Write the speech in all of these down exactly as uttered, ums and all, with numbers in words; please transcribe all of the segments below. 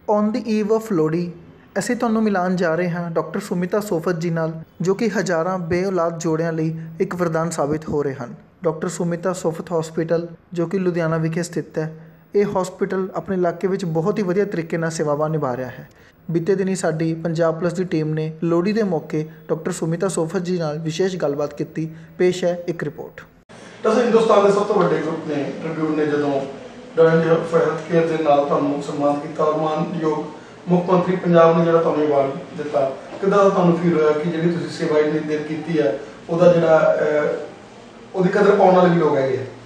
On the eve of Lohri ਅਸੀਂ ਤੁਹਾਨੂੰ ਮਿਲਾਉਣ ਜਾ ਰਹੇ ਹਾਂ ਡਾਕਟਰ ਸੁਮਿਤਾ ਸੋਫਤ ਜੀ ਨਾਲ, ਜੋ ਕਿ ਹਜ਼ਾਰਾਂ ਬੇਔਲਾਦ ਜੋੜਿਆਂ ਲਈ ਇੱਕ ਵਰਦਾਨ ਸਾਬਿਤ ਹੋ ਰਹੇ ਹਨ। ਡਾਕਟਰ ਸੁਮਿਤਾ ਸੋਫਤ ਹੌਸਪੀਟਲ, ਜੋ ਕਿ ਲੁਧਿਆਣਾ ਵਿਖੇ ਸਥਿਤ ਹੈ, ਇਹ ਹੌਸਪੀਟਲ ਆਪਣੇ ਇਲਾਕੇ ਵਿੱਚ ਬਹੁਤ ਹੀ ਵਧੀਆ ਤਰੀਕੇ ਨਾਲ ਸੇਵਾਵਾਂ ਨਿਭਾ ਰਿਹਾ ਹੈ। ਬੀਤੇ ਦਿਨੀ ਸਾਡੀ ਪੰਜਾਬ ਪਲਸ ਦੀ ਟੀਮ ਨੇ ਲੋਹੜੀ ਦੇ ਮੌਕੇ ਡਾਕਟਰ ਸੁਮਿਤਾ ਸੋਫਤ ਜੀ ਨਾਲ ਵਿਸ਼ੇਸ਼ ਗੱਲਬਾਤ ਕੀਤੀ। ਪੇਸ਼ ਹੈ ਇੱਕ ਰਿਪੋਰਟ। ਤਾਂ ਹਿੰਦੁਸਤਾਨ ਦੇ ਸਭ ਤੋਂ ਵੱਡੇ ਗਰੁੱਪ ਨੇ ਟ੍ਰਿਬਿਊਨ ਨੇ ਜਦੋਂ ਡਾਇਰੈਕਟਰ ਆਫ ਹੈਲਥ ਕੇਅਰ ਦੇ ਨਾਲ ਤੁਹਾਨੂੰ ਸਨਮਾਨ ਕੀਤਾ ਔਰ ਮਾਨਯੋਗ ਮੁੱਖ ਮੰਤਰੀ ਪੰਜਾਬ ਨੇ ਜਿਹੜਾ ਤੁਹਾਨੂੰ ਅਵਾਰਡ ਦਿੱਤਾ, ਕਿੱਦਾਂ ਦਾ ਤੁਹਾਨੂੰ ਫੀਲ ਹੋਇਆ ਕਿ ਜਿਹੜੀ ਤੁਸੀਂ ਸੇਵਾ ਇੰਨੀ ਦੇਰ ਕੀਤੀ ਹੈ ਉਹਦਾ ਜਿਹੜਾ ਉਹਦੀ ਕਦਰ ਪਾਉਣ ਵਾਲੇ ਵੀ ਲੋਕ ਹੈਗੇ ਆ?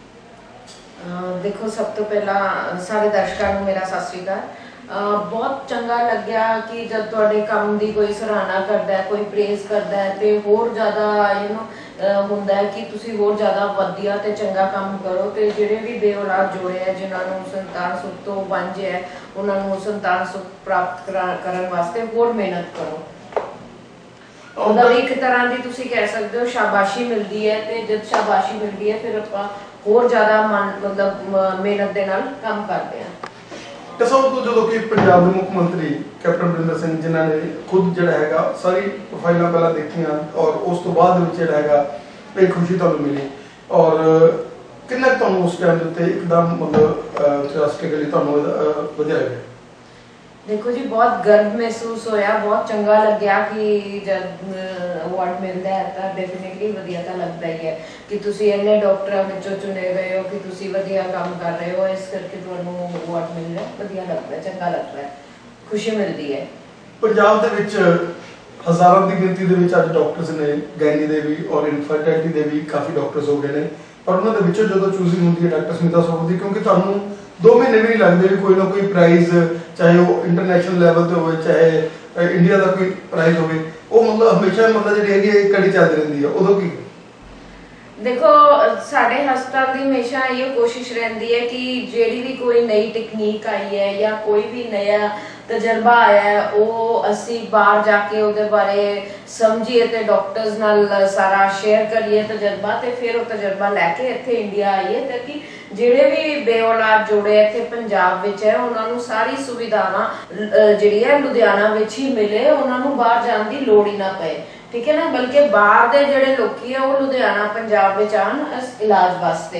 देखो, सब तो पहला सारे दर्शकों को मेरा सत श्री अकाल। बहुत चंगा लग्या कि जब तुहाडे काम की कोई सराहना करता है, कोई प्रेज करता है तो होर ज़्यादा यू नो हुंदा है कि तुसी होर ज़्यादा वधिया ते चंगा काम करो। तो जिहड़े भी बेऔलाद जोड़े है जिन्होंने संतान सुख तो वांझे है, उन्होंने संतान सुख प्राप्त करने वास्ते होर मेहनत करो। मतलब एक तरह की तुसी कह सकते हो शाबाशी मिलती है। तो जब शाबाशी मिलती है फिर आपां होर ज़्यादा मन मतलब मेहनत के नाल काम करते हैं। तो सब तो जो कि पंजाब के मुख्य मंत्री कैप्टन अमरिंदर सिंह जिन्होंने खुद जिहड़ा हैगा सारी प्रोफाइलां पहला देखियां और उस तो बाद जिहड़ा हैगा एक खुशी तुहानूं मिली और किन्ना तुहानूं उस टाइम दे उत्ते एकदम मतलब राष्ट्रगली तुहानूं वधिया लग्या? देखो जी, बहुत गर्व महसूस होया, बहुत चंगा लग्या कि जब अवार्ड मिलता है तो डेफिनेटली वधिया तो लगता ही है कि तुसी इन्ने डॉक्टरां विचों चुने गए हो कि तुसी वधिया काम कर रहे हो, इस करके तुहानूं अवार्ड मिल रहा है। वधिया लगता है, चंगा लगता है, खुशी मिलती है। पंजाब दे विच हज़ारां दी गिनती दे विच अज डॉक्टर्स ने गैनी दे भी और इनफर्टिलिटी दे भी काफ़ी डॉक्टर्स हो गए ने, पर उन्हां दे विचों जदों चूजिंग हुंदी है डॉक्टर सुमिता सोफत दी, क्योंकि तुहानूं दो महीने भी नहीं लगते भी कोई ना कोई प्राइज, चाहे वो इंटरनेशनल लैवल पे हो, चाहे इंडिया का कोई प्राइज हो, मतलब हमेशा मतलब जी है कड़ी चलती रहती है। उदों की देखो, साढ़े हस्पताल की हमेशा ये कोशिश रहती है कि जेड़ी भी कोई नई टेक्नीक आई है या कोई भी नया तजर्बा आया है वो असी बाहर जाके उहदे बारे समझिए तो डॉक्टर्स नाल सारा शेयर करिए तजर्बा, तो फिर वो तजर्बा लैके इत्थे इंडिया आइए ताकि जिहड़े भी बेऔलाद जोड़े इत्थे पंजाब विच है उन्होंने सारी सुविधावां जिहड़ी है लुधियाना विच ही मिले, उन्होंने बाहर जाने की लोड़ ही ना पे। ठीक है ना, बल्कि बाहर दे जिहड़े लोकी है वो लुधियाना पंजाब विच आन इलाज वास्ते।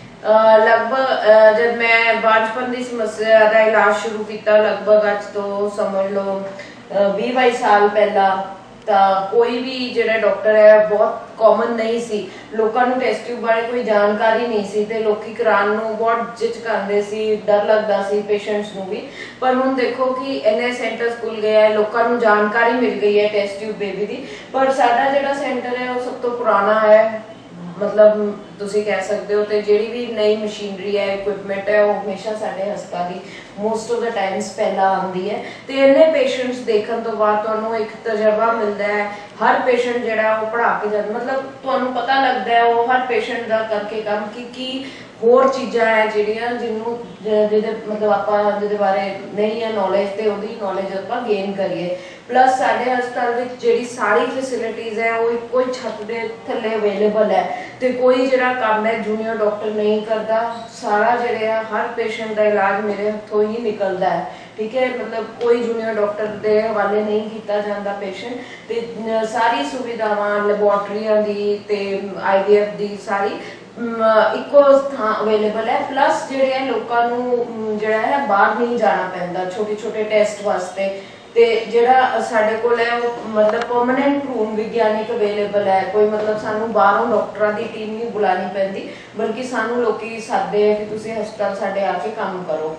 लगभग जब मैं बांझपन की समस्या का इलाज शुरू किया लगभग अज तो समझ लो बीस बाईस साल पहला, तो कोई भी जिहड़ा डॉक्टर है बहुत कॉमन नहीं सी, लोगों को टेस्ट ट्यूब बारे कोई जानकारी नहीं सी ते लोकी कराने नूं बहुत झिझकांदे सी, डर लगदा सी पेशेंट्स नूं भी। पर हुण देखो कि इन्ने सेंटर्स खुल गए हैं, लोगों को जानकारी मिल गई है टेस्ट ट्यूब बेबी दी। पर साडा जिहड़ा सेंटर है वो सब तो पुराना है, मतलब तुसी कह सकते हो। तो जिहड़ी भी नई मशीनरी है, इक्विपमेंट है, वो हमेशा साडे हस्पताल मोस्ट ऑफ द टाइम्स पहला आती है। तो इन्ने पेशेंट्स देखने तो बाद तुहानूं एक तजर्बा मिलता है। हर पेशेंट जिहड़ा वो पढ़ा के जाता, मतलब तुहानूं पता लगता है वो हर पेशेंट का करके काम कि की होर चीज़ां है जिहड़ियां जिन्हों जिहदे मतलब आपां जिहदे बारे नहीं है नॉलेज, तो उहदी नॉलेज आपां गेन करिए। प्लस साडे हस्पताल विच जिहड़ी सारी फैसिलिटीज़ है वो इक्को ही छत दे थल्ले अवेलेबल है। तो कोई जिहड़ा काम है जूनियर डॉक्टर नहीं करता, सारा जिहड़ा हर पेशेंट का इलाज मेरे हथों ही निकलता है। ठीक है, मतलब कोई जूनियर डॉक्टर के हवाले नहीं किया जाता पेशेंट। तो सारी सुविधावां लैबोरेटरियां दी ते आई वी एफ दी सारी इको थां अवेलेबल है। प्लस जिहड़े लोकां नूं जिहड़ा है बाहर नहीं जाना पैंदा छोटे छोटे टेस्ट वास्ते। ते जिहड़ा साडे कोल है वो मतलब परमानेंट रूम विज्ञानिक अवेलेबल है, कोई मतलब सानू बाहरों डॉक्टरां दी टीम नहीं बुलानी पैंदी, बल्कि सानू लोकी सददे है कि तुसीं हस्पताल साडे आके काम करो।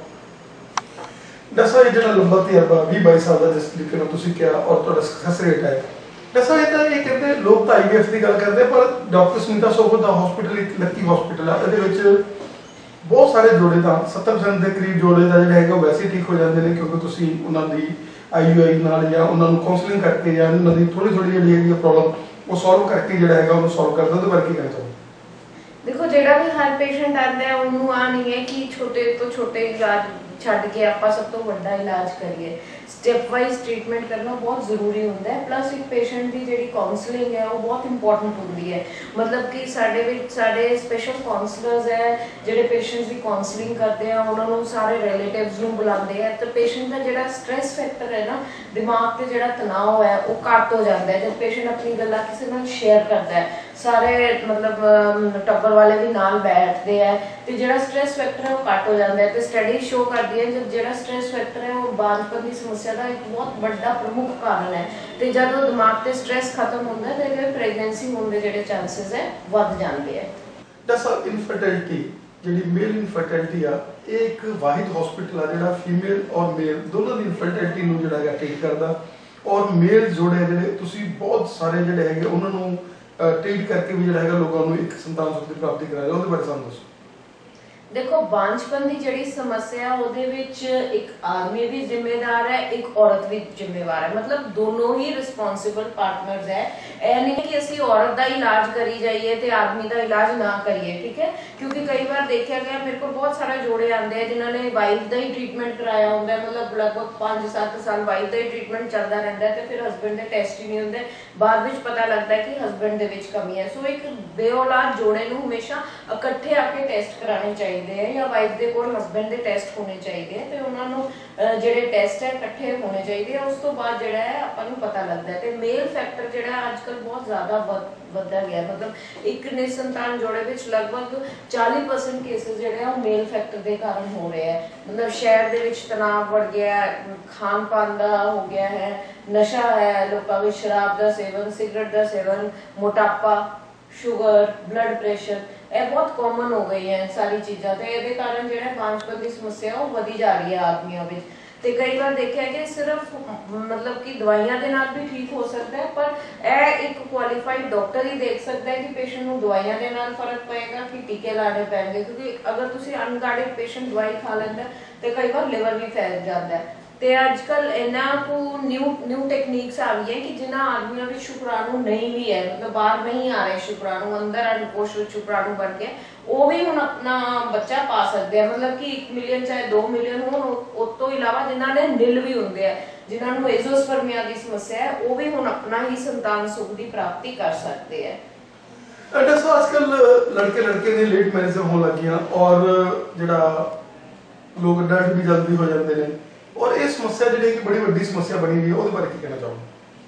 दसो ये जिहड़ा लंबा तजर्बा बीस बाईस साल का जिस तरीके नाल तुसीं किहा और तुहाडा सक्सेस रेट है, दसो ये तो ये कहते लोग तो आई वी एफ की गल करते, पर डॉक्टर सुमिता सोफत का हॉस्पिटल एक लकी हॉस्पिटल है, ये बहुत सारे जोड़े तो सत्तर परसेंट के करीब जोड़े का जो है वैसे ठीक हो जाते हैं, क्योंकि तुसीं उन्होंने आई यू आई नाल या उन्होंने काउंसलिंग करके या उन्होंने थोड़ी थोड़ी जी प्रॉब्लम वो सॉल्व करके जो है उन्होंने सॉल्व करते हैं। तो बारे की कहना चाहूँ? देखो, जिहड़ा भी हर पेशेंट आता है उन्होंने आ नहीं है कि छोटे तो छोटे इलाज छड्ड के आपां सब तो वड्डा इलाज करिए। ਸਟੈਪ ਵਾਈਜ਼ ਟ੍ਰੀਟਮੈਂਟ ਕਰਨਾ ਬਹੁਤ ਜ਼ਰੂਰੀ ਹੁੰਦਾ ਹੈ। ਪਲੱਸ ਇੱਕ ਪੇਸ਼ੈਂਟ ਦੀ ਜਿਹੜੀ ਕਾਉਂਸਲਿੰਗ ਹੈ ਉਹ ਬਹੁਤ ਇੰਪੋਰਟੈਂਟ ਹੁੰਦੀ ਹੈ। ਮਤਲਬ ਕਿ ਸਾਡੇ ਵਿੱਚ ਸਾਡੇ ਸਪੈਸ਼ਲ ਕਾਉਂਸਲਰਸ ਹੈ ਜਿਹੜੇ ਪੇਸ਼ੈਂਟਸ ਦੀ ਕਾਉਂਸਲਿੰਗ ਕਰਦੇ ਆ, ਉਹਨਾਂ ਨੂੰ ਸਾਰੇ ਰਿਲੇਟਿਵਸ ਨੂੰ ਬੁਲਾਉਂਦੇ ਆ, ਤਾਂ ਪੇਸ਼ੈਂਟ ਦਾ ਜਿਹੜਾ ਸਟ੍ਰੈਸ ਫੈਕਟਰ ਹੈ ਨਾ, ਦਿਮਾਗ ਤੇ ਜਿਹੜਾ ਤਣਾਅ ਹੈ ਉਹ ਘੱਟ ਹੋ ਜਾਂਦਾ ਹੈ ਜਦ ਪੇਸ਼ੈਂਟ ਆਪਣੀ ਗੱਲਾਂ ਕਿਸੇ ਨਾਲ ਸ਼ੇਅਰ ਕਰਦਾ ਹੈ। ਸਾਰੇ ਮਤਲਬ ਟੱਬਰ ਵਾਲੇ ਵੀ ਨਾਲ ਬੈਠਦੇ ਹੈ ਤੇ ਜਿਹੜਾ ਸਟ੍ਰੈਸ ਫੈਕਟਰ ਹੈ ਉਹ ਘੱਟ ਹੋ ਜਾਂਦਾ ਹੈ। ਤੇ ਸਟੱਡੀ ਸ਼ੋ ਕਰਦੀ ਹੈ ਜਦ ਜਿਹੜਾ ਸਟ੍ਰੈਸ ਫੈਕਟਰ ਹੈ ਉਹ ਬਾਂਝਪਨ ਦੀ ਸਮੱਸਿਆ ਦਾ ਇੱਕ ਬਹੁਤ ਵੱਡਾ ਪ੍ਰਮੁੱਖ ਕਾਰਨ ਹੈ। ਤੇ ਜਦੋਂ ਦਿਮਾਗ ਤੇ ਸਟ੍ਰੈਸ ਖਤਮ ਹੁੰਦਾ ਹੈ ਤੇ ਪ੍ਰੈਗਨੈਂਸੀ ਹੋਣ ਦੇ ਜਿਹੜੇ ਚਾਂਸਸ ਹੈ ਵੱਧ ਜਾਂਦੇ ਹੈ। ਦਰਅਸਲ ਇਨਫਰਟਿਲਿਟੀ ਜਿਹੜੀ ਮੇਲ ਇਨਫਰਟਿਲਿਟੀ ਆ, ਇਹ ਇੱਕ ਵਾਹਿਦ ਹਸਪੀਟਲ ਆ ਜਿਹੜਾ ਫੀਮੇਲ ਔਰ ਮੇਲ ਦੋਨਾਂ ਦੀ ਇਨਫਰਟਿਲਿਟੀ ਨੂੰ ਜਿਹੜਾ ਹੈਗਾ ਟ੍ਰੀਟ ਕਰਦਾ। ਔਰ ਮੇਲ ਜੋੜੇ ਜਿਹੜੇ ਤੁਸੀਂ ਬਹੁਤ ਸਾਰੇ ਜਿਹੜੇ ਹੈਗੇ ਉਹਨਾਂ ਨੂੰ ਟ੍ਰੀਟ ਕਰਕੇ ਵੀ ਜਿਹੜਾ ਹੈਗਾ ਲੋਕਾਂ ਨੂੰ ਇੱਕ ਸੰਤਾਨ ਸੁਖ ਦੀ ਪ੍ਰਾਪਤੀ ਕਰਾਇਆ, ਉਹਦੇ ਬਾਰੇ ਸਾਨੂੰ ਦੱਸੋ। ਦੇਖੋ, ਬਾਂਝਪਨ ਦੀ ਜਿਹੜੀ ਸਮੱਸਿਆ ਉਹਦੇ ਵਿੱਚ ਇੱਕ ਆਦਮੀ ਵੀ ਜ਼ਿੰਮੇਦਾਰ ਹੈ, ਇੱਕ ਔਰਤ ਵੀ ਜ਼ਿੰਮੇਵਾਰ ਹੈ। ਮਤਲਬ ਦੋਨੋਂ ਹੀ ਰਿਸਪੌਂਸਿਬਲ ਪਾਰਟਨਰਸ ਹੈ। ਇਹ ਨਹੀਂ ਕਿ ਅਸੀਂ ਔਰਤ ਦਾ ਇਲਾਜ ਕਰੀ ਜਾਈਏ ਤੇ ਆਦਮੀ ਦਾ ਇਲਾਜ ਨਾ ਕਰੀਏ, ਠੀਕ ਹੈ। ਕਿਉਂਕਿ ਕਈ ਵਾਰ ਦੇਖਿਆ ਗਿਆ, ਮੇਰੇ ਕੋਲ ਬਹੁਤ ਸਾਰੇ ਜੋੜੇ ਆਉਂਦੇ ਆ ਜਿਨ੍ਹਾਂ ਨੇ ਵਾਈਫ ਦਾ ਹੀ ਟ੍ਰੀਟਮੈਂਟ ਕਰਾਇਆ ਹੁੰਦਾ, ਮਤਲਬ ਲਗਭਗ ਪੰਜ ਸੱਤ ਸਾਲ ਵਾਈਫ ਦਾ ਹੀ ਟ੍ਰੀਟਮੈਂਟ ਚੱਲਦਾ ਰਹਿੰਦਾ ਤੇ ਫਿਰ ਹਸਬੈਂਡ ਦੇ ਟੈਸਟ ਹੀ ਨਹੀਂ ਹੁੰਦੇ। ਬਾਅਦ ਵਿੱਚ ਪਤਾ ਲੱਗਦਾ ਕਿ ਹਸਬੈਂਡ ਦੇ ਵਿੱਚ ਕਮੀ ਹੈ। ਸੋ ਇੱਕ ਬੇਔਲਾਦ ਜੋੜੇ ਨੂੰ ਹਮੇਸ਼ਾ ਇਕੱਠੇ ਆ ਕੇ ਟੈਸਟ ਕਰਾਉਣੇ ਚਾਹੀਦੇ ਹੈ, ਜਾਂ ਵਾਈਫ ਦੇ ਕੋਲ ਹਸਬੈਂਡ ਦੇ ਟੈਸਟ ਹੋਣੇ ਚਾਹੀਦੇ ਹੈ ਤੇ ਉਹਨਾਂ ਨੂੰ ਜਿਹੜੇ ਟੈਸਟ ਹੈ ਇਕੱਠੇ ਹੋਣੇ ਚਾਹੀਦੇ ਆ। ਉਸ ਤੋਂ ਬਾਅਦ ਜਿਹੜਾ ਹੈ ਆਪਾਂ ਨੂੰ ਪਤਾ ਲੱਗਦਾ ਹੈ। ਤੇ ਮੇਲ ਫੈਕਟਰ ਜਿਹੜਾ ਅੱਜ ਕੱਲ੍ਹ ਬਹੁਤ ਜ਼ਿਆਦਾ ਵੱਧਦਾ ਗਿਆ, ਮਤਲਬ ਇੱਕ ਨਿਸੰਤਾਨ ਜੋੜੇ ਵਿੱਚ ਲਗਭਗ ਚਾਲੀ ਪਰਸੈਂਟ ਕੇਸਿਸ ਜਿਹੜੇ ਆ ਉਹ ਮੇਲ ਫੈਕਟਰ ਦੇ ਕਾਰਨ ਹੋ ਰਹੇ ਹੈ। ਮਤਲਬ ਸ਼ਹਿਰ ਦੇ ਵਿੱਚ ਤਣਾਅ ਵੜ ਗਿਆ, ਖਾਣ ਪਾਣ ਦਾ ਹੋ ਗਿਆ ਹੈ, ਨਸ਼ਾ ਹੈ, ਲੋਕਾਂ ਵਿੱਚ ਸ਼ਰਾਬ ਦਾ ਸੇਵਨ, ਸਿਗਰਟ ਦਾ ਸੇਵਨ, ਮੋਟਾਪਾ, ਸ਼ੂਗਰ, ਬਲੱਡ ਪ੍ਰੈਸ਼ਰ, ਇਹ ਬਹੁਤ ਕਾਮਨ ਹੋ ਗਈ ਹੈ ਸਾਰੀ ਚੀਜ਼ਾਂ। ਤੇ ਇਹਦੇ ਕਾਰਨ ਜਿਹੜਾ ਬਾਂਝਪਨ ਦੀ ਸਮੱਸਿਆ ਉਹ ਵਧੀ ਜਾ ਰਹੀ ਹੈ ਆਦਮੀਆਂ ਵਿੱਚ। ਤੇ ਕਈ ਵਾਰ ਦੇਖਿਆ ਕਿ ਸਿਰਫ ਮਤਲਬ ਕਿ ਦਵਾਈਆਂ ਦੇ ਨਾਲ ਵੀ ਠੀਕ ਹੋ ਸਕਦਾ ਹੈ, ਪਰ ਇਹ ਇੱਕ ਕੁਆਲੀਫਾਈਡ ਡਾਕਟਰ ਹੀ ਦੇਖ ਸਕਦਾ ਹੈ ਕਿ ਪੇਸ਼ੈਂਟ ਨੂੰ ਦਵਾਈਆਂ ਦੇ ਨਾਲ ਫਰਕ ਪਏਗਾ ਕਿ ਟੀਕੇ ਲਾਣੇ ਪੈਣਗੇ। ਕਿਉਂਕਿ ਅਗਰ ਤੁਸੀਂ ਅਨਗਾਈਡਡ ਪੇਸ਼ੈਂਟ ਦਵਾਈ ਖਾ ਲੈਂਦਾ ਤੇ ਕਈ ਵਾਰ ਲਿਵਰ ਵੀ ਫੈਲ ਜਾਂਦਾ ਹੈ। ਤੇ ਅੱਜ ਕੱਲ੍ਹ ਇਹਨਾਂ ਕੋ ਨਿਊ ਨਿਊ ਟੈਕਨੀਕਸ ਆ ਗਈ ਹੈ ਕਿ ਜਿਨ੍ਹਾਂ ਆਦਮੀਆਂ ਵਿੱਚ ਸ਼ੁਕਰਾਣੂ ਨਹੀਂ ਵੀ ਹੈ, ਮਤਲਬ ਬਾਹਰ ਨਹੀਂ ਆ ਰਹੇ ਸ਼ੁਕਰਾਣੂ, ਅੰਦਰ ਅਨਕੋਸ਼ ਵਿੱਚ ਸ਼ੁਕਰਾਣੂ ਬਣ ਕੇ ਉਹ ਵੀ ਹੁਣ ਆਪਣਾ ਬੱਚਾ ਪਾ ਸਕਦੇ ਆ। ਮਤਲਬ ਕਿ ਇੱਕ ਮਿਲੀਅਨ ਚਾਹੇ ਦੋ ਮਿਲੀਅਨ ਹੋਣ, ਉਸ ਤੋਂ ਇਲਾਵਾ ਜਿਨ੍ਹਾਂ ਦੇ ਨਿਲ ਵੀ ਹੁੰਦੇ ਆ, ਜਿਨ੍ਹਾਂ ਨੂੰ ਐਜ਼ੋਸਪਰਮੀਆ ਦੀ ਸਮੱਸਿਆ ਹੈ, ਉਹ ਵੀ ਹੁਣ ਆਪਣਾ ਹੀ ਸੰਤਾਨ ਸੁਖ ਦੀ ਪ੍ਰਾਪਤੀ ਕਰ ਸਕਦੇ ਹੈ। ਡਾਕਟਰ ਅੱਜ ਕੱਲ੍ਹ ਲੜਕੇ ਲੜਕੇ ਦੀ ਲੇਟ ਮੈਰਿਜ ਹੋਣ ਲੱਗੀਆਂ ਔਰ ਜਿਹੜਾ ਲੋਕ ਡੈਡ ਵੀ ਜਲਦੀ ਹੋ ਜਾਂਦੇ ਨੇ, ਔਰ ਇਹ ਸਮੱਸਿਆ ਜਿਹੜੀ ਕਿ ਬੜੀ ਵੱਡੀ ਸਮੱਸਿਆ ਬਣੀ ਹੋਈ ਹੈ, ਉਹਦੇ ਬਾਰੇ ਕੀ ਕਹਿਣਾ ਚਾਹੋਗੇ?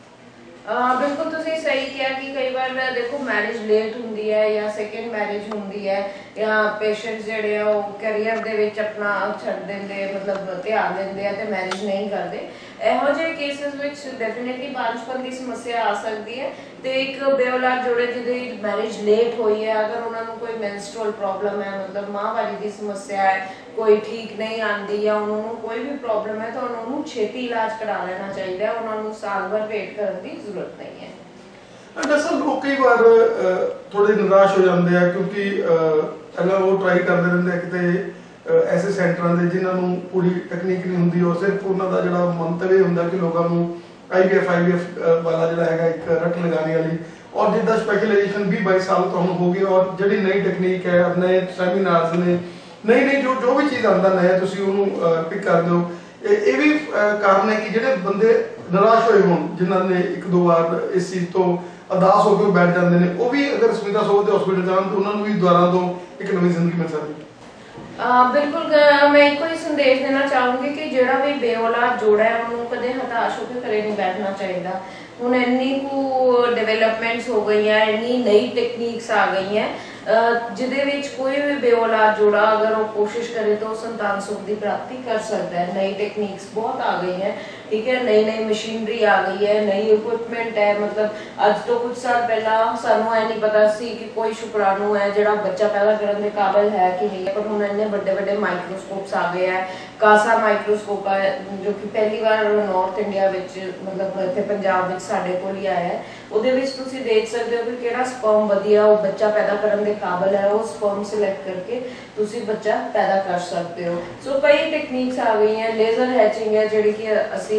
ਬਿਲਕੁਲ ਤੁਸੀਂ ਸਹੀ ਕਿਹਾ ਕਿ ਕਈ ਵਾਰ ਦੇਖੋ ਮੈਰਿਜ ਲੇਟ ਹੁੰਦੀ ਹੈ ਜਾਂ ਸੈਕਿੰਡ ਮੈਰਿਜ ਹੁੰਦੀ ਹੈ, ਜਾਂ ਪੇਸ਼ੈਂਟਸ ਜਿਹੜੇ ਆ ਉਹ ਕੈਰੀਅਰ ਦੇ ਵਿੱਚ ਆਪਣਾ ਛੱਡ ਦਿੰਦੇ, ਮਤਲਬ ਧਿਆਨ ਦਿੰਦੇ ਆ ਤੇ ਮੈਰਿਜ ਨਹੀਂ ਕਰਦੇ। ਇਹੋ ਜਿਹੇ ਕੇਸਿਸ ਵਿੱਚ ਡੈਫੀਨੇਟਲੀ ਬਾਂਝਪਨ ਦੀ ਸਮੱਸਿਆ ਆ ਸਕਦੀ ਹੈ। ਤੇ ਇੱਕ ਬੇਔਲਾਦ ਜੋੜੇ ਜਿਹਦੀ ਮੈਰਿਜ ਲੇਟ ਹੋਈ ਹੈ, ਅਗਰ ਉਹਨਾਂ ਨੂੰ ਕੋਈ ਮੈਂਸਟਰੁਅਲ ਪ੍ਰੋਬਲਮ ਹੈ, ਮਤਲਬ ਮਾਹਵਾਰੀ ਦੀ ਸਮੱਸਿਆ ਹੈ, ਕੋਈ ਠੀਕ ਨਹੀਂ ਆਉਂਦੀ ਜਾਂ ਉਹਨਾਂ ਨੂੰ ਕੋਈ ਵੀ ਪ੍ਰੋਬਲਮ ਹੈ, ਤਾਂ ਉਹਨਾਂ ਨੂੰ ਛੇਤੀ ਇਲਾਜ ਕਰਾ ਲੈਣਾ ਚਾਹੀਦਾ ਹੈ। ਉਹਨਾਂ ਨੂੰ ਸਾਲ ਭਰ ਵੇਟ ਕਰਨ ਦੀ ਜ਼ਰੂਰਤ ਨਹੀਂ ਹੈ। ਦਰਅਸਲ ਲੋਕ ਕਈ ਵਾਰ ਥੋੜੇ ਨਿਰਾਸ਼ ਹੋ ਜਾਂਦੇ ਆ ਕਿਉਂਕਿ ਪਹਿਲਾਂ ਉਹ ਟਰਾਈ ਕਰਦੇ ਰਹਿੰਦੇ ਆ ਕਿਤੇ ਐਸੇ ਸੈਂਟਰਾਂ ਦੇ ਜਿਨ੍ਹਾਂ ਨੂੰ ਪੂਰੀ ਟੈਕਨੀਕ ਨਹੀਂ ਹੁੰਦੀ, ਔਰ ਸਿਰਫ ਉਹਨਾਂ ਦਾ ਜਿਹੜਾ ਮੰਤਵ ਇਹ ਹੁੰਦਾ ਕਿ ਲੋਕਾਂ ਨੂੰ ਆਈ ਵੀ ਐਫ ਆਈ ਵੀ ਐਫ ਵਾਲਾ ਜਿਹੜਾ ਹੈਗਾ ਇੱਕ ਰੱਟ ਲਗਾਉਣ ਵਾਲੀ, ਔਰ ਜਿੱਦਾਂ ਸਪੈਸ਼ਲਾਈਜੇਸ਼ਨ ਵੀਹ ਬਾਈ ਸਾਲ ਤੁਹਾਨੂੰ ਹੋ ਗਈ, ਔਰ ਜਿਹੜੀ ਨਈ ਟੈਕਨੀਕ ਹੈ, ਨਏ ਸੈਮੀਨਾਰਸ ਨੇ, ਨਹੀਂ ਨਹੀਂ ਜੋ ਜੋ ਵੀ ਚੀਜ਼ ਆਉਂਦਾ ਨया ਤੁਸੀਂ ਉਹਨੂੰ ਪਿਕ ਕਰਦੇ ਹੋ। ਇਹ ਵੀ ਕਾਰਨ ਹੈ ਕਿ ਜਿਹੜੇ ਬੰਦੇ ਨਿਰਾਸ਼ ਹੋਏ ਹੋਣ, ਜਿਨ੍ਹਾਂ ਨੇ ਇੱਕ ਦੋ ਵਾਰ ਇਸ ਚੀਜ਼ ਤੋਂ ਅਦਾਸ ਹੋ ਕੇ ਬੈਠ ਜਾਂਦੇ ਨੇ, ਉਹ ਵੀ ਅਗਰ ਸੁਮਿਤਾ ਸੋਫਤ ਦੇ ਹਸਪੀਟਲ ਜਾਣ ਤਾਂ ਉਹਨਾਂ ਨੂੰ ਵੀ ਦੁਆਰਾ ਤੋਂ ਇੱਕ ਨਵੀਂ ਜ਼ਿੰਦਗੀ ਮਿਲ ਸਕਦੀ ਹੈ। ਬਿਲਕੁਲ, ਮੈਂ ਇੱਕੋ ਹੀ ਸੰਦੇਸ਼ ਦੇਣਾ ਚਾਹੂੰਗੀ ਕਿ ਜਿਹੜਾ ਵੀ ਬੇਔਲਾਦ ਜੋੜਾ ਹੈ ਉਹਨੂੰ ਕਦੇ ਹਤਾਸ਼ ਹੋ ਕੇ ਘਰੇ ਨਹੀਂ ਬੈਠਣਾ ਚਾਹੀਦਾ। ਹੁਣ ਇੰਨੀ ਕੁ ਡਿਵੈਲਪਮੈਂਟਸ ਹੋ ਗਈਆਂ, ਇੰਨੀ ਨਈ ਟੈਕਨੀਕਸ ਆ ਗਈਆਂ ਜਿਹਦੇ ਵਿੱਚ ਕੋਈ ਵੀ ਬੇਔਲਾਦ ਜੋੜਾ ਅਗਰ ਉਹ ਕੋਸ਼ਿਸ਼ ਕਰੇ ਤਾਂ ਉਹ ਸੰਤਾਨ ਸੁਖ ਦੀ ਪ੍ਰਾਪਤੀ ਕਰ ਸਕਦਾ ਹੈ। ਨਈ ਟੈਕਨੀਕਸ ਬਹੁਤ ਆ ਗਈ ਹੈ, ਠੀਕ ਹੈ, ਨਈ ਨਈ ਮਸ਼ੀਨਰੀ ਆ ਗਈ ਹੈ, ਨਈ ਇਕੁਇਪਮੈਂਟ ਹੈ। ਮਤਲਬ ਅੱਜ ਤੋਂ ਕੁਝ ਸਾਲ ਪਹਿਲਾਂ ਸਾਨੂੰ ਇਹ ਨਹੀਂ ਪਤਾ ਸੀ ਕਿ ਕੋਈ ਸ਼ੁਕਰਾਣੂ ਹੈ ਜਿਹੜਾ ਬੱਚਾ ਪੈਦਾ ਕਰਨ ਦੇ ਕਾਬਿਲ ਹੈ ਕਿ ਨਹੀਂ, ਪਰ ਹੁਣ ਇੰਨੇ ਵੱਡੇ ਵੱਡੇ ਮਾਈਕਰੋਸਕੋਪਸ ਆ ਗਏ ਹੈ। ਕਾਸਾ ਮਾਈਕਰੋਸਕੋਪ ਹੈ ਜੋ ਕਿ ਪਹਿਲੀ ਵਾਰ ਨਾਰਥ ਇੰਡੀਆ ਵਿੱਚ, ਮਤਲਬ ਇੱਥੇ ਪੰਜਾਬ ਵਿੱਚ ਸਾਡੇ ਕੋਲ ਹੀ ਆਇਆ ਹੈ। ਉਹਦੇ ਵਿੱਚ ਤੁਸੀਂ ਦੇਖ ਸਕਦੇ ਹੋ ਕਿ ਕਿਹੜਾ ਸਪਰਮ ਵਧੀਆ ਉਹ ਬੱਚਾ ਪੈਦਾ ਕਰਨ ਦੇ ਕਾਬਿਲ ਹੈ, ਉਹ ਸਪਰਮ ਸਿਲੈਕਟ ਕਰਕੇ ਤੁਸੀਂ ਬੱਚਾ ਪੈਦਾ ਕਰ ਸਕਦੇ ਹੋ। ਸੋ ਕਈ ਟੈਕਨੀਕਸ ਆ ਗਈਆਂ। ਲੇਜ਼ਰ ਹੈਚਿੰਗ ਹੈ ਜਿਹੜੀ ਕਿ ਅਸੀਂ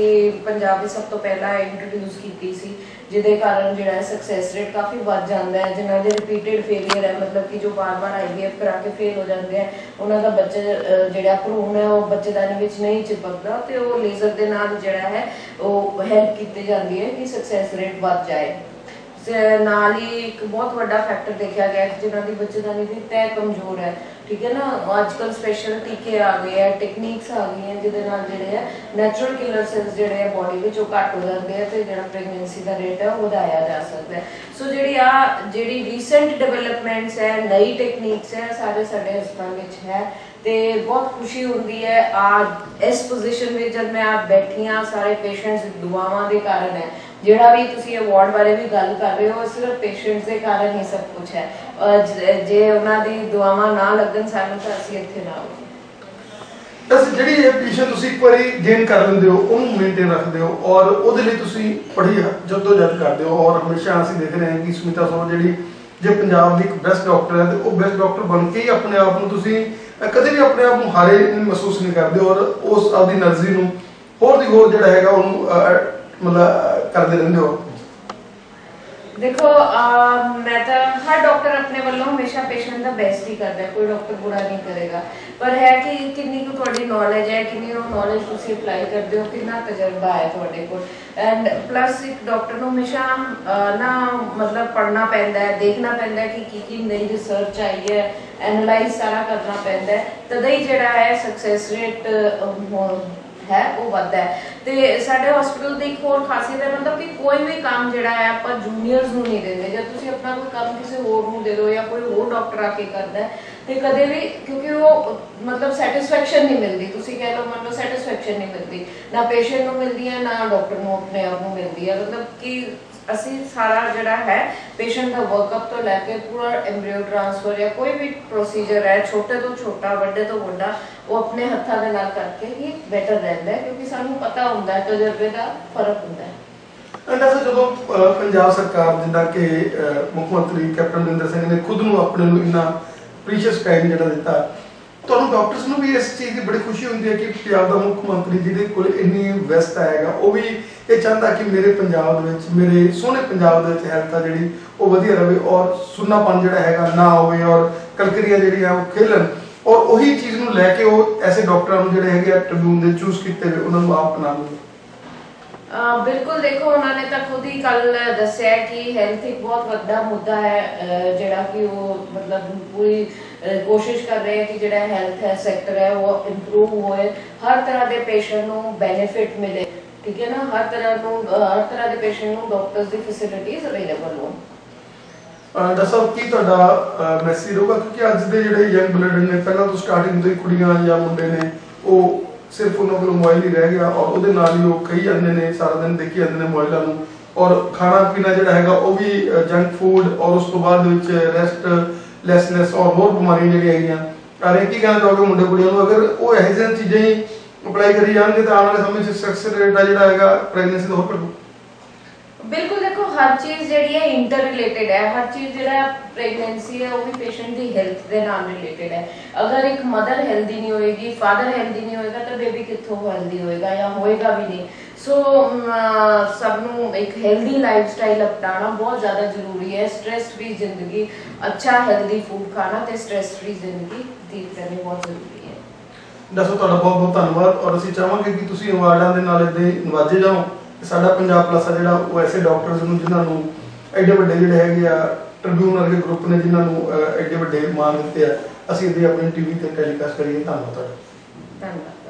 ਪੰਜਾਬ ਵਿੱਚ ਸਭ ਤੋਂ ਪਹਿਲਾਂ ਇੰਟਰੋਡਿਊਸ ਕੀਤੀ ਸੀ, ਜਿਹਦੇ ਕਾਰਨ ਜਿਹੜਾ ਸਕਸੈਸ ਰੇਟ ਕਾਫੀ ਵੱਧ ਜਾਂਦਾ ਹੈ। ਜਿਨ੍ਹਾਂ ਦੇ ਰਿਪੀਟਡ ਫੇਲੀਅਰ ਹੈ, ਮਤਲਬ ਕਿ ਜੋ ਬਾਰ-ਬਾਰ ਆਈਵੀਐਫ ਕਰਾ ਕੇ ਫੇਲ ਹੋ ਜਾਂਦੇ ਆ, ਉਹਨਾਂ ਦਾ ਬੱਚਾ ਜਿਹੜਾ ਭਰੂਣ ਹੈ ਉਹ ਬੱਚੇਦਾਨੀ ਵਿੱਚ ਨਹੀਂ ਚਿਪਕਦਾ, ਤੇ ਉਹ ਲੇਜ਼ਰ ਦੇ ਨਾਲ ਜਿਹੜਾ ਹੈ ਉਹ ਹੈਲਪ ਕੀਤੀ ਜਾਂਦੀ ਹੈ ਕਿ ਸਕਸੈਸ ਰੇਟ ਵੱਧ ਜਾਏ। ਨਾਲ ਹੀ ਇੱਕ ਬਹੁਤ ਵੱਡਾ ਫੈਕਟਰ ਦੇਖਿਆ ਗਿਆ ਕਿ ਜਿਨ੍ਹਾਂ ਦੀ ਬੱਚੇਦਾਨੀ ਦੀ ਤਹਿ ਕਮਜ਼ੋਰ ਹੈ, ਠੀਕ ਹੈ ਨਾ, ਅੱਜ ਕੱਲ੍ਹ ਸਪੈਸ਼ਲ ਟੀਕੇ ਆ ਗਏ ਹੈ, ਟੈਕਨੀਕਸ ਆ ਗਈਆਂ ਜਿਹਦੇ ਨਾਲ ਜਿਹੜੇ ਹੈ ਨੈਚੁਰਲ ਕਿਲਰ ਸੈਲਸ ਜਿਹੜੇ ਹੈ ਬੋਡੀ ਵਿੱਚ ਉਹ ਘੱਟ ਹੋ ਜਾਂਦੇ ਆ, ਤੇ ਜਿਹੜਾ ਪ੍ਰੈਗਨੈਂਸੀ ਦਾ ਰੇਟ ਹੈ ਉਹ ਵਧਾਇਆ ਜਾ ਸਕਦਾ ਹੈ। ਸੋ ਜਿਹੜੀ ਆ ਜਿਹੜੀ ਰੀਸੈਂਟ ਡਿਵੈਲਪਮੈਂਟਸ ਹੈ, ਨਈ ਟੈਕਨੀਕਸ ਹੈ, ਸਾਰੇ ਸਾਡੇ ਹਸਪਤਾਲ ਵਿੱਚ ਹੈ, ਤੇ ਬਹੁਤ ਖੁਸ਼ੀ ਹੁੰਦੀ ਹੈ ਅੱਜ ਇਸ ਪੋਜੀਸ਼ਨ ਵਿੱਚ ਜਦ ਮੈਂ ਆਪ ਬੈਠੀ ਹਾਂ। ਸਾਰੇ ਪੇਸ਼ੈਂਟਸ ਦੁਆਵਾਂ ਦੇ ਕਾਰਨ ਹੈ। ਜਿਹੜਾ ਵੀ ਤੁਸੀਂ ਅਵਾਰਡ ਬਾਰੇ ਵੀ ਗੱਲ ਕਰ ਰਹੇ ਹੋ, ਸਿਰਫ ਪੇਸ਼ੈਂਟਸ ਦੇ ਕਾਰਨ ਹੀ ਸਭ ਕੁਝ ਹੈ। ਜੇ ਉਹਨਾਂ ਦੀ ਦੁਆਵਾਂ ਨਾ ਲੱਗਣ ਸਾਨੂੰ ਤਾਂ ਅਸੀਂ ਇੱਥੇ ਨਾ ਹੋਈਏ। ਬਸ ਜਿਹੜੀ ਇਹ ਪੋਜੀਸ਼ਨ ਤੁਸੀਂ ਇੱਕ ਵਾਰੀ ਗੇਨ ਕਰ ਲੈਂਦੇ ਹੋ, ਉਹਨੂੰ ਮੇਨਟੇਨ ਰੱਖਦੇ ਹੋ, ਔਰ ਉਹਦੇ ਲਈ ਤੁਸੀਂ ਬੜੀ ਜਦੋਜਹਿਦ ਕਰਦੇ ਹੋ। ਔਰ ਹਮੇਸ਼ਾ ਅਸੀਂ ਦੇਖ ਰਹੇ ਹਾਂ ਕਿ ਸੁਮਿਤਾ ਸੋਫਤ ਜਿਹੜੀ ਜੇ ਪੰਜਾਬ ਦੀ ਇੱਕ ਬੈਸਟ ਡਾਕਟਰ ਹੈ, ਤੇ ਉਹ ਬੈਸਟ ਡਾਕਟਰ ਬਣ ਕੇ ਹੀ ਆਪਣੇ ਆਪ ਨੂੰ ਤੁਸੀਂ ਕਦੇ ਵੀ ਆਪਣੇ ਆਪ ਨੂੰ ਹਾਰੇ ਮਹਿਸੂਸ ਨਹੀਂ ਕਰਦੇ, ਔਰ ਉਸ ਆਪਦੀ એનર્ਜੀ ਨੂੰ ਹੋਰ ਦੀ ਹੋਰ ਜਿਹੜਾ ਹੈਗਾ ਉਹਨੂੰ ਮਤਲਬ ਕਰਦੇ ਰਹਿੰਦੇ ਹੋ। देखो मैं तो हर डॉक्टर अपने वालों हमेशा पेशेंट का बेस्ट ही करता है, कोई डॉक्टर बुरा नहीं करेगा, पर है कि कितनी को थोड़ी नॉलेज है, कितनी नॉलेज तुसी अप्लाई करते हो, कितना तजर्बा है थोड़े को। एंड प्लस एक डॉक्टर को हमेशा ना मतलब पढ़ना पैंदा है, देखना पैंदा है कि की की नई रिसर्च आई है, एनालाइज सारा करना पैंदा है, तद ही जिहड़ा है सक्सेस रेट है वो बढ़ता है। तो साडे हॉस्पिटल की एक होर खासियत है, मतलब कि कोई भी काम जिहड़ा है आप जूनीयर्स नूं नहीं देंगे। जब तुसीं अपना कोई काम किसी होर नूं दे दो या कोई होर डॉक्टर आके करदा है, तो कदे भी क्योंकि वो मतलब सैटिस्फैक्शन नहीं मिलती, तुसीं कह लो मान लो सैटिस्फैक्शन नहीं मिलती, ना पेशेंट नूं मिलदी है ना डॉक्टर नूं अपने आप नूं मिलदी है। मतलब कि ਅਸੀਂ ਸਾਰਾ ਜਿਹੜਾ ਹੈ ਪੇਸ਼ੈਂਟ ਦਾ ਵਰਕਅਪ ਤੋਂ ਲੈ ਕੇ ਪੂਰਾ ਐਮਬ੍ਰੀਓ ਟ੍ਰਾਂਸਫਰ ਜਾਂ ਕੋਈ ਵੀ ਪ੍ਰੋਸੀਜਰ ਹੈ, ਛੋਟੇ ਤੋਂ ਛੋਟਾ ਵੱਡੇ ਤੋਂ ਵੱਡਾ, ਉਹ ਆਪਣੇ ਹੱਥਾਂ ਦੇ ਨਾਲ ਕਰਕੇ ਹੀ ਬੈਟਰ ਰਹਿੰਦਾ ਹੈ, ਕਿਉਂਕਿ ਸਾਨੂੰ ਪਤਾ ਹੁੰਦਾ ਹੈ ਤਜਰਬੇ ਦਾ ਫਰਕ ਹੁੰਦਾ ਹੈ। ਅੰਦਾਜ਼ਾ ਜਦੋਂ ਪੰਜਾਬ ਸਰਕਾਰ ਜਿੱਦਾਂ ਕਿ ਮੁੱਖ ਮੰਤਰੀ ਕੈਪਟਨ ਅਮਰਿੰਦਰ ਸਿੰਘ ਨੇ ਖੁਦ ਨੂੰ ਆਪਣੇ ਨੂੰ ਇੰਨਾ ਪ੍ਰੀਸ਼ੀਅਸ ਟਾਈਮ ਜਿਹੜਾ ਦਿੱਤਾ, ਤੁਹਾਨੂੰ ਡਾਕਟਰਸ ਨੂੰ ਵੀ ਇਸ ਚੀਜ਼ ਦੀ ਬੜੀ ਖੁਸ਼ੀ ਹੁੰਦੀ ਹੈ ਕਿ ਪੰਜਾਬ ਦਾ ਮੁੱਖ ਮੰਤਰੀ ਜਿਹਦੇ ਕੋਲ ਇੰਨੀ ਵਿਵਸਥਾ ਹੈਗਾ, ਉਹ ਵੀ ਇਹ ਚਾਹੁੰਦਾ ਕਿ ਮੇਰੇ ਪੰਜਾਬ ਦੇ ਵਿੱਚ, ਮੇਰੇ ਸੋਹਣੇ ਪੰਜਾਬ ਦੇ ਵਿੱਚ ਹੈਲਥ ਆ ਜਿਹੜੀ ਉਹ ਵਧੀਆ ਰਹੇ, ਔਰ ਸੁੰਨਾਪਨ ਜਿਹੜਾ ਹੈਗਾ ਨਾ ਹੋਵੇ, ਔਰ ਕਲਕਰੀਆਂ ਜਿਹੜੀਆਂ ਉਹ ਖੇਲਣ, ਔਰ ਉਹੀ ਚੀਜ਼ ਨੂੰ ਲੈ ਕੇ ਉਹ ਐਸੇ ਡਾਕਟਰਾਂ ਨੂੰ ਜਿਹੜੇ ਹੈਗੇ ਆ ਟ੍ਰਿਬਿਊਨ ਦੇ ਚੂਜ਼ ਕੀਤੇ ਹੋਏ ਉਹਨਾਂ ਨੂੰ ਆਪ ਅਪਣਾ ਲਓ। बिल्कुल देखो उन्होंने तो खुद ही कल दस्या कि हेल्थ एक बहुत वड्डा मुद्दा है, जिहड़ा कि वो मतलब पूरी कोशिश कर रहे हैं कि जिहड़ा हेल्थ है सैक्टर है वो इंप्रूव होए, हर तरह के पेशेंट को बेनिफिट मिले, ठीक है ना, हर तरह नूं हर तरह के पेशेंट को डॉक्टर्स की फैसिलिटीज अवेलेबल हो। डॉक्टर साहब की तुहाडा मैसेज होगा, क्योंकि अज दे जिहड़े यंग ब्लड ने पहला तो स्टार्टिंग तो ही कुड़ियां या मुंडे ने वो सिर्फ उन्होंने को मोबाइल ही रह गया, और वो नाल ही वो कई जाते हैं सारा दिन देखी जाते हैं मोबाइलों को, और खाना पीना जोड़ा है वो भी जंक फूड, और उस तो बाद रेस्ट लैसनैस और होर बीमारियां जी आ रही। की कहना चाहोगे मुंडे कुड़ियों को, अगर वो यह जी चीज़ें ही अप्लाई करी जाएंगे तो आने वाले समय में सक्सेस रेट है जोड़ा है प्रैगनेंसी का होर घटू। बिल्कुल देखो हर चीज़ जी है इंटर रिलेटेड है, हर चीज़ जो प्रेगनेंसी है वो भी पेशेंट की हेल्थ के नाल रिलेटेड है। अगर एक मदर हेल्दी नहीं होएगी, फादर हेल्दी नहीं होएगा, तो बेबी कितों हेल्दी होएगा या होएगा भी नहीं। सो सबनों एक हेल्दी लाइफ स्टाइल अपनाना बहुत ज़्यादा जरूरी है। स्ट्रेस फ्री जिंदगी, अच्छा हेल्दी फूड खाना तो स्ट्रेस फ्री जिंदगी जीत करनी बहुत जरूरी है। दसो तुहाडा बहुत बहुत धन्यवाद, और असीं चाहांगे कि तुसीं अवार्डां दे नाल इदां ही नवाजे जाओ। साडा पंजाब प्लस आ जिहड़ा वो ऐसे डॉक्टर्स नूं जिन्हां नूं एडे वड्डे जिहड़े हैगे आ ट्रिब्यून वर्गे ग्रुप ने जिन्हां नूं एडे वड्डे मान दित्ते आ, असीं इदां अपनी टीवी ते टैलीकास्ट करिए। धन्नवाद तुहाडा। धन्यवाद।